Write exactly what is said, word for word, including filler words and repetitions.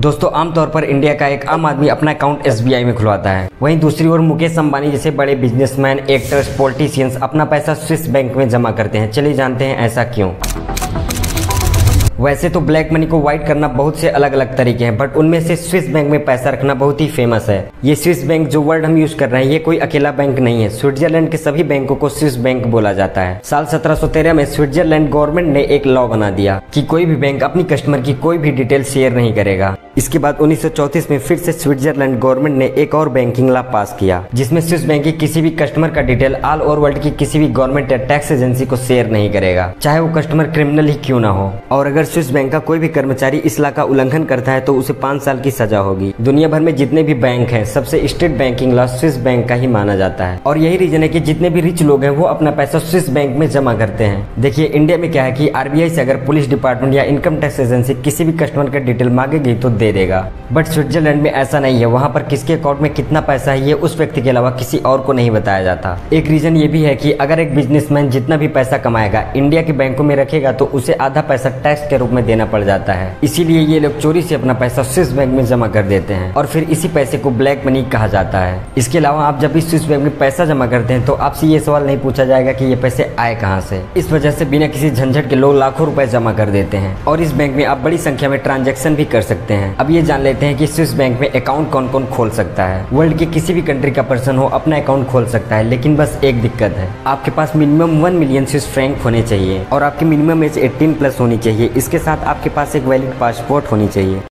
दोस्तों आमतौर पर इंडिया का एक आम आदमी अपना अकाउंट एस बी आई में खुलवाता है। वहीं दूसरी ओर मुकेश अंबानी जैसे बड़े बिजनेसमैन, एक्टर्स, पॉलिटिशियंस अपना पैसा स्विस बैंक में जमा करते हैं। चलिए जानते हैं ऐसा क्यों। वैसे तो ब्लैक मनी को व्हाइट करना बहुत से अलग अलग तरीके हैं, बट उनमें से स्विस बैंक में पैसा रखना बहुत ही फेमस है। ये स्विस बैंक जो वर्ड हम यूज कर रहे हैं ये कोई अकेला बैंक नहीं है। स्विट्जरलैंड के सभी बैंकों को स्विस बैंक बोला जाता है। साल सत्रह सौ तेरह में स्विट्जरलैंड गवर्नमेंट ने एक लॉ बना दिया कि कोई भी बैंक अपनी कस्टमर की कोई भी डिटेल शेयर नहीं करेगा। इसके बाद उन्नीस सौ चौंतीस में फिर से स्विट्जरलैंड गवर्नमेंट ने एक और बैंकिंग लॉ पास किया, जिसमें स्विस बैंक की किसी भी कस्टमर का डिटेल ऑल ओवर वर्ल्ड की किसी भी गवर्नमेंट या टैक्स एजेंसी को शेयर नहीं करेगा, चाहे वो कस्टमर क्रिमिनल ही क्यों ना हो। और अगर स्विस बैंक का कोई भी कर्मचारी इस लॉ का उल्लंघन करता है तो उसे पाँच साल की सजा होगी। दुनिया भर में जितने भी बैंक हैं सबसे strict banking law Swiss bank का ही माना जाता है। और यही रीजन है कि जितने भी रिच लोग हैं वो अपना पैसा स्विस बैंक में जमा करते हैं। देखिए इंडिया में क्या है कि आर बी आई से अगर पुलिस डिपार्टमेंट या इनकम टैक्स एजेंसी किसी भी कस्टमर का डिटेल मांगेगी तो दे देगा, बट स्विट्जरलैंड में ऐसा नहीं है। वहाँ पर किसके अकाउंट में कितना पैसा है ये उस व्यक्ति के अलावा किसी और को नहीं बताया जाता। एक रीजन ये भी है कि अगर एक बिजनेसमैन जितना भी पैसा कमाएगा इंडिया के बैंकों में रखेगा तो उसे आधा पैसा टैक्स के रूप में देना पड़ जाता है। इसीलिए ये लोग चोरी से अपना पैसा स्विस बैंक में जमा कर देते हैं और फिर इसी पैसे को ब्लैक मनी कहा जाता है। इसके अलावा आप जब भी स्विस बैंक में पैसा जमा करते हैं तो आपसे ये सवाल नहीं पूछा जाएगा कि ये पैसे आए कहाँ से। इस वजह से बिना किसी झंझट के लोग लाखों रुपए जमा कर देते हैं और इस बैंक में आप बड़ी संख्या में ट्रांजैक्शन भी कर सकते हैं। अब ये जान लेते हैं कि स्विस बैंक में अकाउंट कौन कौन खोल सकता है। वर्ल्ड के किसी भी कंट्री का पर्सन हो अपना अकाउंट खोल सकता है, लेकिन बस एक दिक्कत है, आपके पास minimum one million Swiss franc होने चाहिए और आपकी मिनिमम एज एटीन प्लस होनी चाहिए। इसके साथ आपके पास एक वैलिड पासपोर्ट होनी चाहिए।